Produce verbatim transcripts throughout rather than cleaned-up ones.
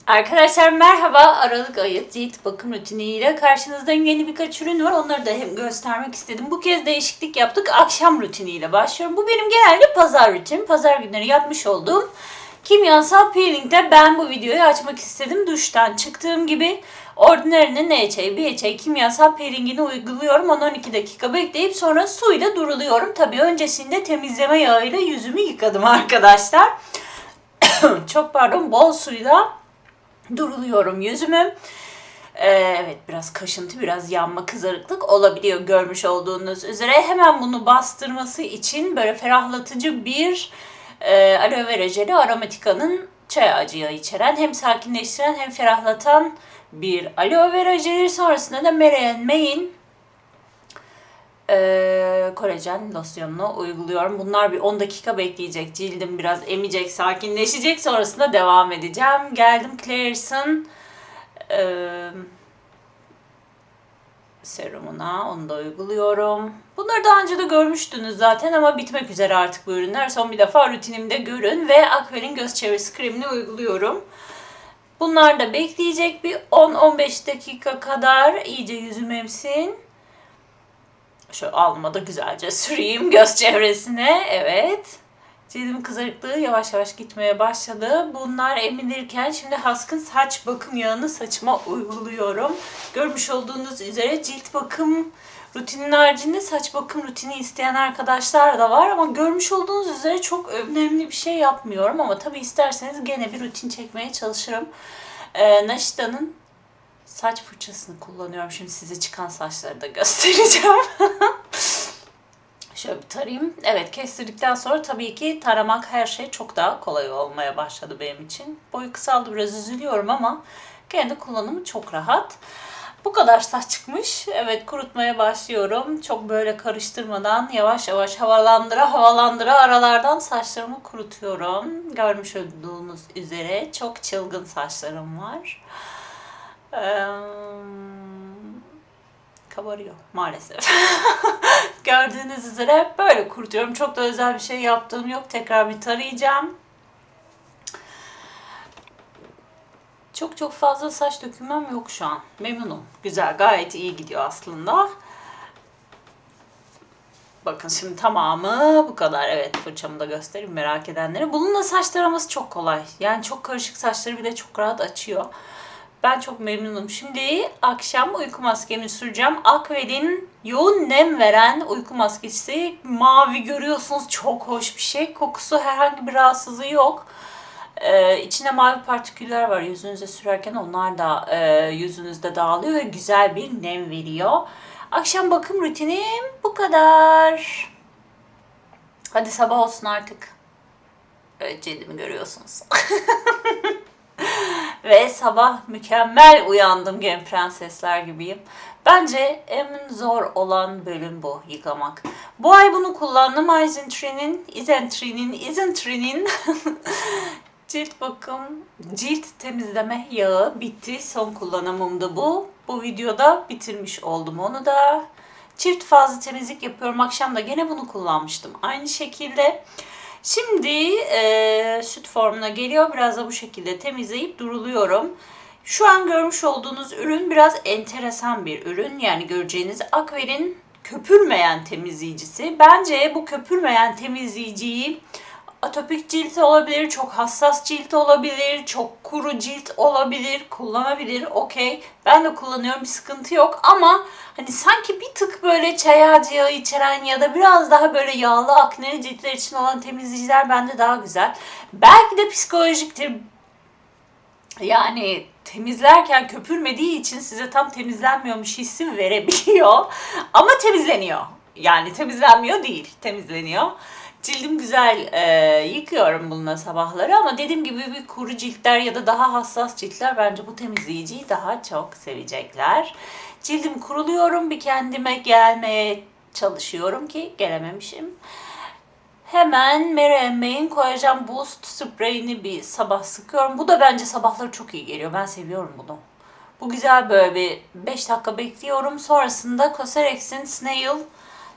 Arkadaşlar merhaba. Aralık ayı cilt bakım rutiniyle karşınızdayım. Yeni birkaç ürün var. Onları da hem göstermek istedim. Bu kez değişiklik yaptık. Akşam rutiniyle başlıyorum. Bu benim genelde pazar rutinim. Pazar günleri yapmış olduğum kimyasal peelingde ben bu videoyu açmak istedim. Duştan çıktığım gibi Ordinary'nin N H A, B H A kimyasal peelingini uyguluyorum. on on iki dakika bekleyip sonra suyla duruluyorum. Tabii öncesinde temizleme yağıyla yüzümü yıkadım arkadaşlar. Çok pardon, bol suyla duruluyorum yüzümü. Ee, evet, biraz kaşıntı, biraz yanma, kızarıklık olabiliyor görmüş olduğunuz üzere. Hemen bunu bastırması için böyle ferahlatıcı bir e, aloe vera jeli Aromatica'nın çay ağacı yağı içeren, hem sakinleştiren hem ferahlatan bir aloe vera jeli. Sonrasında da Mary May'in e, kolajen losyonunu uyguluyorum. Bunlar bir on dakika bekleyecek. Cildim biraz emecek, sakinleşecek. Sonrasında devam edeceğim. Geldim Claire's'ın e, serumuna. Onu da uyguluyorum. Bunları daha önce de görmüştünüz zaten ama bitmek üzere artık bu ürünler. Son bir defa rutinimde görün ve Aqualine göz çevresi kremini uyguluyorum. Bunlar da bekleyecek bir on on beş dakika kadar, iyice yüzüm emsin. Şöyle alnıma da güzelce süreyim göz çevresine. Evet. Cildimin kızarıklığı yavaş yavaş gitmeye başladı. Bunlar emilirken şimdi Husk'ın saç bakım yağını saçıma uyguluyorum. Görmüş olduğunuz üzere cilt bakım rutininin haricinde saç bakım rutini isteyen arkadaşlar da var. Ama görmüş olduğunuz üzere çok önemli bir şey yapmıyorum. Ama tabii isterseniz gene bir rutin çekmeye çalışırım. Ee, Naşita'nın saç fırçasını kullanıyorum. Şimdi size çıkan saçları da göstereceğim. Şöyle bir tarayayım. Evet, kestirdikten sonra tabii ki taramak, her şey çok daha kolay olmaya başladı benim için. Boyu kısaldı, biraz üzülüyorum ama gene de kullanımı çok rahat. Bu kadar saç çıkmış. Evet, kurutmaya başlıyorum. Çok böyle karıştırmadan yavaş yavaş havalandıra havalandıra aralardan saçlarımı kurutuyorum. Görmüş olduğunuz üzere çok çılgın saçlarım var. Ee, kabarıyor maalesef. Gördüğünüz üzere böyle kurutuyorum. Çok da özel bir şey yaptığım yok. Tekrar bir tarayacağım. Çok çok fazla saç dökülmem yok şu an. Memnunum. Güzel, gayet iyi gidiyor aslında. Bakın şimdi tamamı bu kadar. Evet, fırçamı da göstereyim merak edenlere. Bununla saç taraması çok kolay. Yani çok karışık saçları bile çok rahat açıyor. Ben çok memnunum. Şimdi akşam uyku maskemi süreceğim. Aqualine yoğun nem veren uyku maskesi. Mavi görüyorsunuz, çok hoş bir şey. Kokusu herhangi bir rahatsızlığı yok. Ee, içinde mavi partiküller var. Yüzünüze sürerken onlar da e, yüzünüzde dağılıyor ve güzel bir nem veriyor. Akşam bakım rutinim bu kadar. Hadi sabah olsun artık. Evet, cildimi görüyorsunuz. Ve sabah mükemmel uyandım, gen prensesler gibiyim. Bence en zor olan bölüm bu, yıkamak. Bu ay bunu kullandım. Isentree'nin, Isentree'nin, Isentree'nin cilt bakım, cilt temizleme yağı bitti. Son kullanımımdı bu. Bu videoda bitirmiş oldum onu da. Çift fazla temizlik yapıyorum. Akşam da gene bunu kullanmıştım. Aynı şekilde. Şimdi e, süt formuna geliyor. Biraz da bu şekilde temizleyip duruluyorum. Şu an görmüş olduğunuz ürün biraz enteresan bir ürün. Yani göreceğiniz Aqualine köpürmeyen temizleyicisi. Bence bu köpürmeyen temizleyiciyi atopik cilt olabilir, çok hassas cilt olabilir, çok kuru cilt olabilir, kullanabilir. Okey. Ben de kullanıyorum, bir sıkıntı yok ama hani sanki bir tık böyle çay ağacı yağı içeren ya da biraz daha böyle yağlı akneli ciltler için olan temizleyiciler bende daha güzel. Belki de psikolojiktir. Yani temizlerken köpürmediği için size tam temizlenmiyormuş hissi verebiliyor. Ama temizleniyor. Yani temizlenmiyor değil, temizleniyor. Cildim güzel, e, yıkıyorum bununla sabahları ama dediğim gibi bir kuru ciltler ya da daha hassas ciltler bence bu temizleyiciyi daha çok sevecekler. Cildim kuruluyorum, bir kendime gelmeye çalışıyorum ki gelememişim. Hemen Mary May'in Collagen Boost sprayini bir sabah sıkıyorum. Bu da bence sabahları çok iyi geliyor. Ben seviyorum bunu. Bu güzel, böyle bir beş dakika bekliyorum. Sonrasında Cosrx'in Snail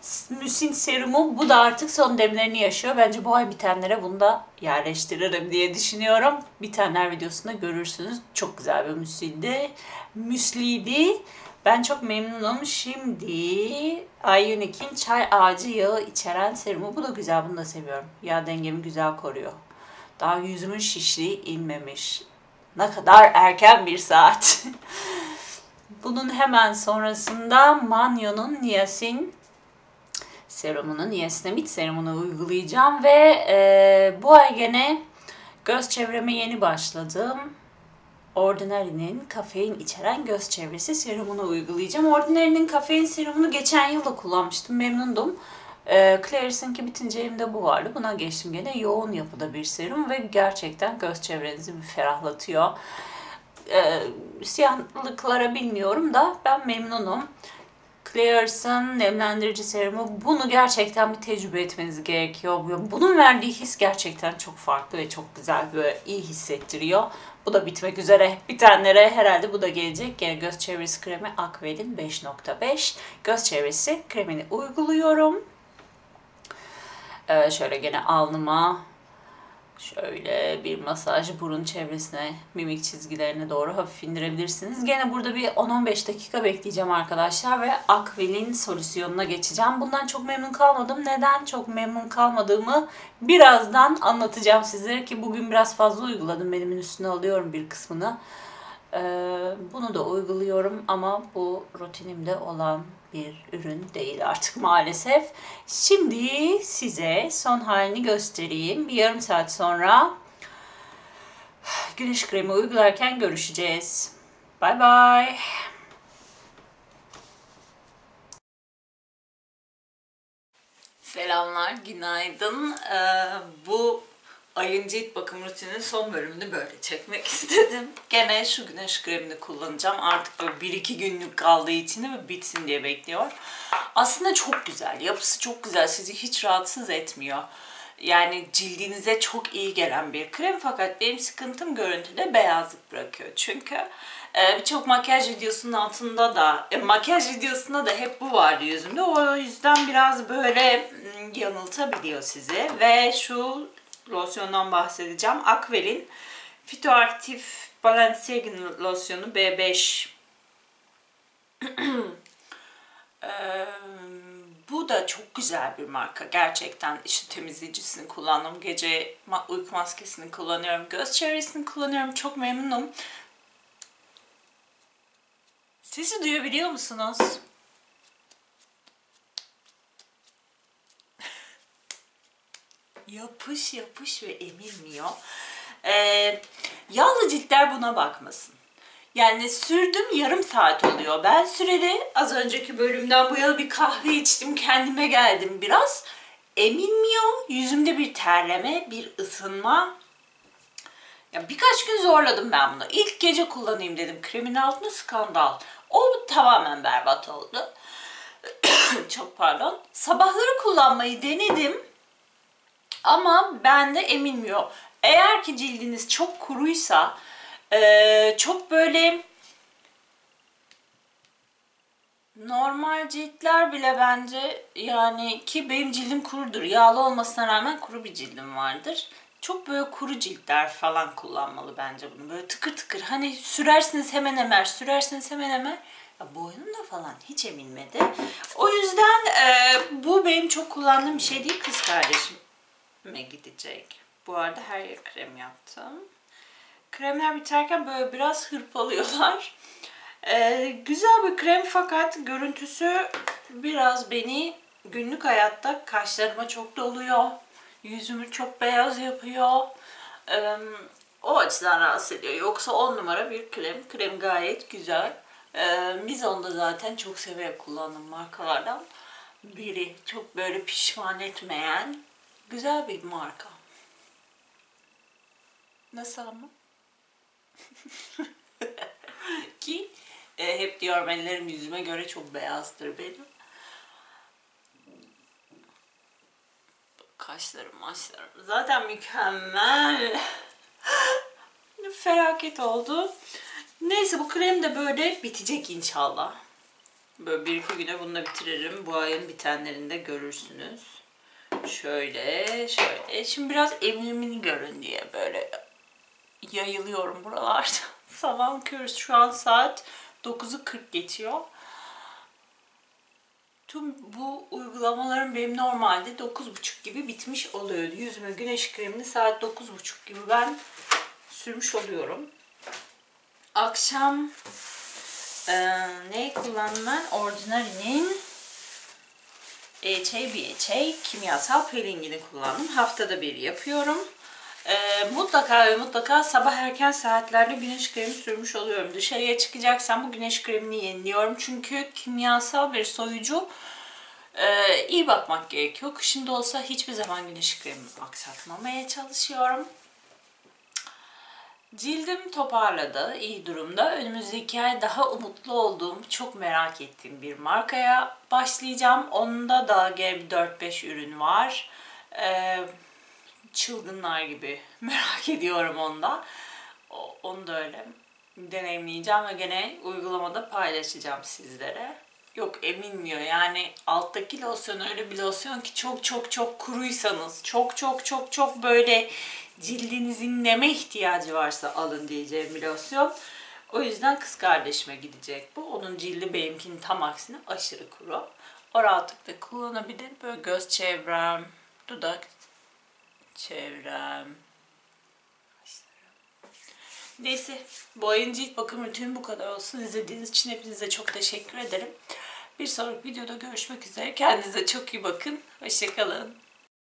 Musin serumu. Bu da artık son demlerini yaşıyor. Bence bu ay bitenlere bunu da yerleştiririm diye düşünüyorum. Bitenler videosunda görürsünüz. Çok güzel bir müsliydi. Müsliydi. Ben çok memnunum. Şimdi Ioniq'in çay ağacı yağı içeren serumu. Bu da güzel. Bunu da seviyorum. Yağ dengemi güzel koruyor. Daha yüzümün şişliği inmemiş. Ne kadar erken bir saat. Bunun hemen sonrasında Manyo'nun Niasin serumunu, niasinamid serumunu uygulayacağım ve e, bu ay gene göz çevreme yeni başladım. Ordinary'nin kafein içeren göz çevresi serumunu uygulayacağım. Ordinary'nin kafein serumunu geçen yıl da kullanmıştım. Memnundum. E, Claire's'inki bitince elimde bu vardı. Buna geçtim gene. Yoğun yapıda bir serum ve gerçekten göz çevrenizi bir ferahlatıyor. E, siyahlıklara bilmiyorum da ben memnunum. Claire's'ın nemlendirici serumu. Bunu gerçekten bir tecrübe etmeniz gerekiyor. Bunun verdiği his gerçekten çok farklı ve çok güzel, böyle iyi hissettiriyor. Bu da bitmek üzere. Bitenlere herhalde bu da gelecek. Gene göz çevresi kremi Aquel'in beş nokta beş. Göz çevresi kremini uyguluyorum. Ee, şöyle gene alnıma şöyle bir masaj, burun çevresine, mimik çizgilerine doğru hafif indirebilirsiniz. Gene burada bir on on beş dakika bekleyeceğim arkadaşlar ve Aquel'in solüsyonuna geçeceğim. Bundan çok memnun kalmadım. Neden çok memnun kalmadığımı birazdan anlatacağım sizlere ki bugün biraz fazla uyguladım. Benim üstüne alıyorum bir kısmını. Ee, bunu da uyguluyorum ama bu rutinimde olan bir ürün değil artık maalesef. Şimdi size son halini göstereyim. Bir yarım saat sonra güneş kremi uygularken görüşeceğiz. Bye bye. Selamlar, günaydın. Ee, bu ayın cilt bakım rutininin son bölümünü böyle çekmek istedim. Gene şu güneş kremini kullanacağım. Artık böyle bir iki günlük kaldığı için ve bitsin diye bekliyor. Aslında çok güzel. Yapısı çok güzel. Sizi hiç rahatsız etmiyor. Yani cildinize çok iyi gelen bir krem. Fakat benim sıkıntım görüntüde beyazlık bırakıyor. Çünkü e, birçok makyaj videosunun altında da, e, makyaj videosunda da hep bu vardı yüzümde. O yüzden biraz böyle yanıltabiliyor sizi. Ve şu losyondan bahsedeceğim. Aquel'in Phytoactive Balancing losyonu B beş. ee, bu da çok güzel bir marka. Gerçekten işte temizleyicisini kullandım. Gece uyku maskesini kullanıyorum. Göz çevresini kullanıyorum. Çok memnunum. Sesi duyabiliyor musunuz? Yapış yapış ve emilmiyor. Ee, yağlı ciltler buna bakmasın. Yani sürdüm yarım saat oluyor. Ben süreli az önceki bölümden bu yana bir kahve içtim. Kendime geldim biraz. Emilmiyor. Yüzümde bir terleme, bir ısınma. Ya birkaç gün zorladım ben bunu. İlk gece kullanayım dedim. Kremin altında skandal. O tamamen berbat oldu. Çok pardon. Sabahları kullanmayı denedim. Ama bende emilmiyor. Eğer ki cildiniz çok kuruysa, e, çok böyle normal ciltler bile bence, yani ki benim cildim kurudur. Yağlı olmasına rağmen kuru bir cildim vardır. Çok böyle kuru ciltler falan kullanmalı bence bunu. Böyle tıkır tıkır. Hani sürersiniz hemen emer, sürersiniz hemen emer. Ya boynumda falan hiç emilmedi. O yüzden e, bu benim çok kullandığım bir şey değil. Kız kardeşim gidecek. Bu arada her yer krem yaptım. Kremler biterken böyle biraz hırpalıyorlar. Ee, güzel bir krem fakat görüntüsü biraz beni günlük hayatta kaşlarıma çok doluyor. Yüzümü çok beyaz yapıyor. Ee, o açıdan rahatsız ediyor. Yoksa on numara bir krem. Krem gayet güzel. Ee, Mizon'da zaten çok severek kullandığım markalardan biri. Çok böyle pişman etmeyen güzel bir marka. Nasıl ama? Ki e, hep diyorum ellerim yüzüme göre çok beyazdır benim. Kaşlarım, maşlarım zaten mükemmel. Felaket oldu. Neyse bu krem de böyle bitecek inşallah. Böyle bir iki güne bunu da bitiririm. Bu ayın bitenlerinde görürsünüz. Şöyle, şöyle. Şimdi biraz evrimini görün diye böyle yayılıyorum buralarda. Sabahın körü, şu an saat dokuzu kırk geçiyor. Tüm bu uygulamalarım benim normalde dokuz buçuk gibi bitmiş oluyor. Yüzüme güneş kremini saat dokuz buçuk gibi ben sürmüş oluyorum. Akşam e, neyi kullandım ben? Ordinary'nin A H A B H A kimyasal peelingini kullandım. Haftada bir yapıyorum. E, mutlaka ve mutlaka sabah erken saatlerde güneş kremi sürmüş oluyorum. Dışarıya çıkacaksam bu güneş kremini yeniliyorum. Çünkü kimyasal bir soyucu. Ee, iyi bakmak gerekiyor. Kışında olsa hiçbir zaman güneş kremimi aksatmamaya çalışıyorum. Cildim toparladı, iyi durumda. Önümüzdeki ay daha umutlu olduğum, çok merak ettiğim bir markaya başlayacağım. Onda da dört beş ürün var. Ee, çılgınlar gibi merak ediyorum onda. Onu da öyle deneyimleyeceğim ve gene uygulamada paylaşacağım sizlere. Yok, eminmiyor yani alttaki losyon öyle bir losyon ki çok çok çok kuruysanız, çok çok çok çok böyle cildinizin neme ihtiyacı varsa alın diyeceğim bir losyon. O yüzden kız kardeşime gidecek bu. Onun cildi benimkinin tam aksine aşırı kuru. O rahatlıkla kullanabilir. Böyle göz çevrem, dudak çevrem. Neyse, bu ayın cilt bakım rutini bu kadar olsun. İzlediğiniz için hepinize çok teşekkür ederim. Bir sonraki videoda görüşmek üzere. Kendinize çok iyi bakın. Hoşça kalın.